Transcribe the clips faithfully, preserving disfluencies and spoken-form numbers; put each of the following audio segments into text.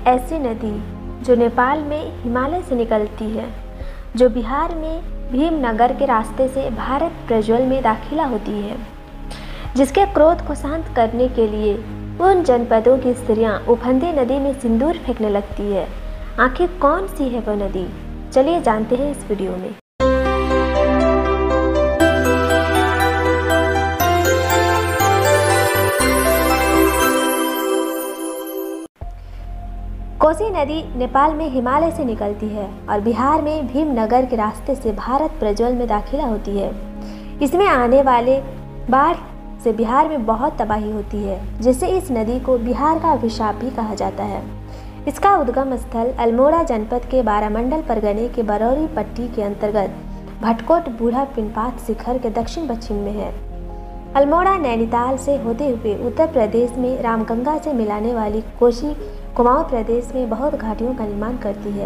ऐसी नदी जो नेपाल में हिमालय से निकलती है, जो बिहार में भीमनगर के रास्ते से भारत प्रज्वल में दाखिला होती है, जिसके क्रोध को शांत करने के लिए उन जनपदों की स्त्रियां उफंदी नदी में सिंदूर फेंकने लगती है। आखिर कौन सी है वो नदी, चलिए जानते हैं इस वीडियो में। कोसी नदी नेपाल में हिमालय से निकलती है और बिहार में भीमनगर के रास्ते से भारत प्रज्वल में दाखिला होती है। इसमें आने वाले बाढ़ से बिहार में बहुत तबाही होती है, जिससे इस नदी को बिहार का अभिशाप भी कहा जाता है। इसका उद्गम स्थल अल्मोड़ा जनपद के बारामंडल परगने के बरौरी पट्टी के अंतर्गत भटकोट बूढ़ा पिनपात शिखर के दक्षिण पश्चिम में है। अल्मोड़ा नैनीताल से होते हुए उत्तर प्रदेश में रामगंगा से मिलाने वाली कोसी कुमाऊं प्रदेश में बहुत घाटियों का निर्माण करती है।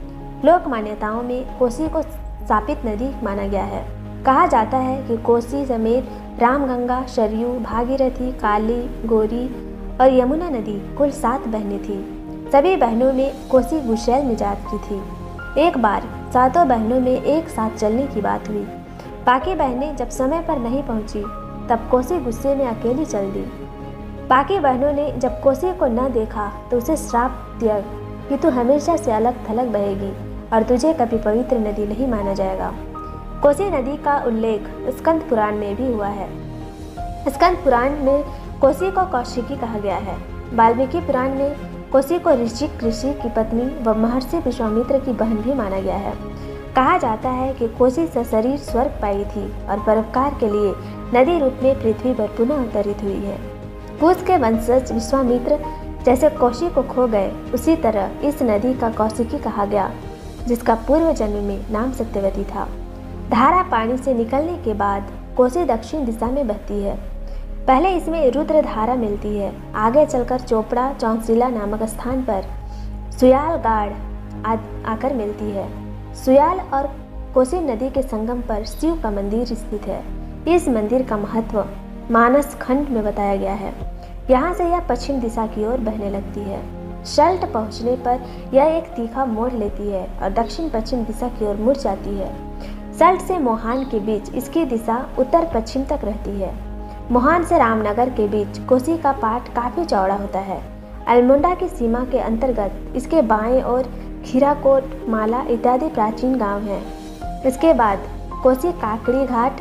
लोक मान्यताओं में कोसी को शापित नदी माना गया है। कहा जाता है कि कोसी समेत रामगंगा, सरयू, भागीरथी, काली, गोरी और यमुना नदी कुल सात बहनें थीं। सभी बहनों में कोसी गुशैल मिजाज की थी। एक बार सातों बहनों में एक साथ चलने की बात हुई। बाकी बहनें जब समय पर नहीं पहुंची तब कोसी गुस्से में अकेली चल दी। बाकी बहनों ने जब कोसी को न देखा तो उसे श्राप दिया कि तू हमेशा से अलग थलग बहेगी और तुझे कभी पवित्र नदी नहीं माना जाएगा। कोसी नदी का उल्लेख स्कंद पुराण में भी हुआ है। स्कंद पुराण में कोसी को कौशिकी कहा गया है। वाल्मीकि पुराण में कोसी को ऋषिक ऋषि की पत्नी व महर्षि विश्वामित्र की बहन भी माना गया है। कहा जाता है कि कोसी से शरीर स्वर्ग पाई थी और परोपकार के लिए नदी रूप में पृथ्वी पर पुनः अवतरित हुई है। कुश के वंशज विश्वामित्र जैसे कोसी को खो गए, उसी तरह इस नदी का कौशिकी कहा गया, जिसका पूर्व जन्म में नाम सत्यवती था। धारा पानी से निकलने के बाद कोसी दक्षिण दिशा में बहती है। पहले इसमें रुद्र धारा मिलती है। आगे चलकर चोपड़ा चौंसिला नामक स्थान पर सुयाल गाड़ आकर मिलती है। सुयाल और कोसी नदी के संगम पर शिव का मंदिर स्थित है। इस मंदिर का महत्व मानस खंड में बताया गया है। यहाँ से यह पश्चिम दिशा की ओर बहने लगती है। शल्ट पहुँचने पर यह एक तीखा मोड़ लेती है और दक्षिण पश्चिम दिशा की ओर मुड़ जाती है। सल्ट से मोहान के बीच इसकी दिशा उत्तर पश्चिम तक रहती है। मोहान से रामनगर के बीच कोसी का पाट काफी चौड़ा होता है। अल्मोड़ा की सीमा के अंतर्गत इसके बाएं ओर खीराकोट, माला इत्यादि प्राचीन गांव हैं। इसके बाद कोसी काकड़ी घाट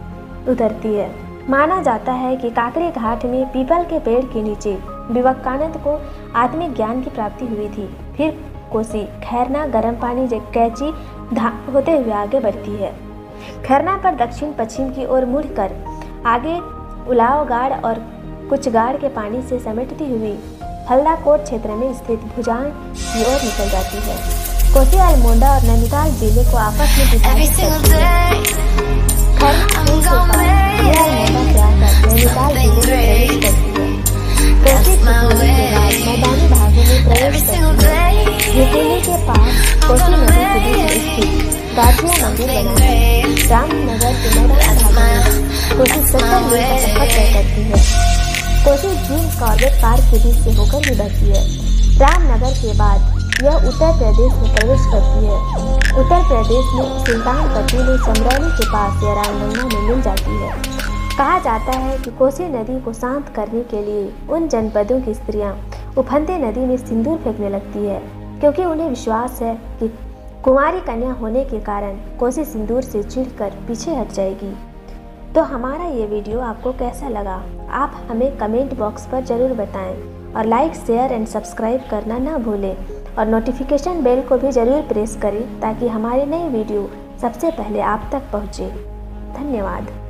उतरती है। माना जाता है कि काकड़ी घाट में पीपल के पेड़ के नीचे विवेकानंद को आत्मिक ज्ञान की प्राप्ति हुई थी। फिर कोसी खैरना, गर्म पानी, कैची होते हुए आगे बढ़ती है। खैरना पर दक्षिण पश्चिम की ओर मुड़कर आगे उलाव गाड़ और कुछ गाड़ के पानी से समेटती हुई हल्दाकोट क्षेत्र में स्थित भुजान की ओर निकल जाती है। कोसी अल्मोड़ा और नैनीताल जिले को आपस में विभाजित करती है। खैरना पुल के पास यह अल्मोड़ा से आकर नैनीताल जिले में प्रवेश करती है। कोसी के बाद मैदानी भागों में प्रवेश करती है। झुटेली के पास कोसी नदी के बीच स्थित गाजिया मंदिर बना है। रामनगर के मैदानी भागों में कोसी सत्तर मील का सफर तय करती है। कोसी झील कॉर्बेट पार्क के बीच से होकर भी बहती है। रामनगर के बाद यह उत्तर प्रदेश में प्रवेश करती है। उत्तर प्रदेश में सुल्तानपट्टी में समरौली के पास यह रामगंगा में मिल जाती है। कहा जाता है कि कोसी नदी को शांत करने के लिए उन जनपदों की स्त्रियां उफंदी नदी में सिंदूर फेंकने लगती है, क्योंकि उन्हें विश्वास है कि कुंवारी कन्या होने के कारण कोसी सिंदूर से चिढ़कर पीछे हट जाएगी। तो हमारा ये वीडियो आपको कैसा लगा, आप हमें कमेंट बॉक्स पर ज़रूर बताएं और लाइक, शेयर एंड सब्सक्राइब करना ना भूलें और नोटिफिकेशन बेल को भी ज़रूर प्रेस करें ताकि हमारे नए वीडियो सबसे पहले आप तक पहुँचे। धन्यवाद।